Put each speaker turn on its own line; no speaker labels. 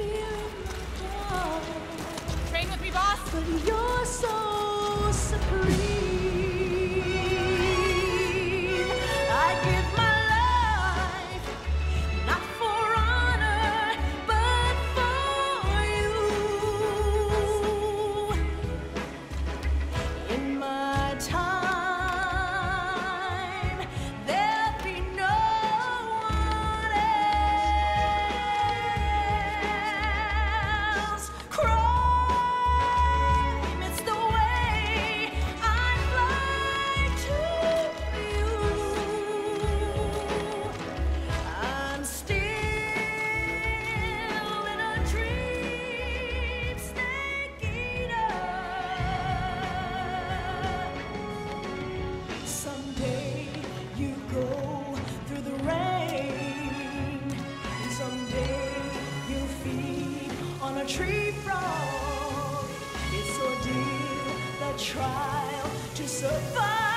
here in the dark.
Train with me, boss.
But you're so supreme. I give my life, not for honor, but for you. In my time, there'll be no one else. Crime, it's the way I fly to you. I'm still in a dream, snake eater. Someday you go through the rain, and someday you'll feed on a tree frog. It's ordeal, the trial to survive.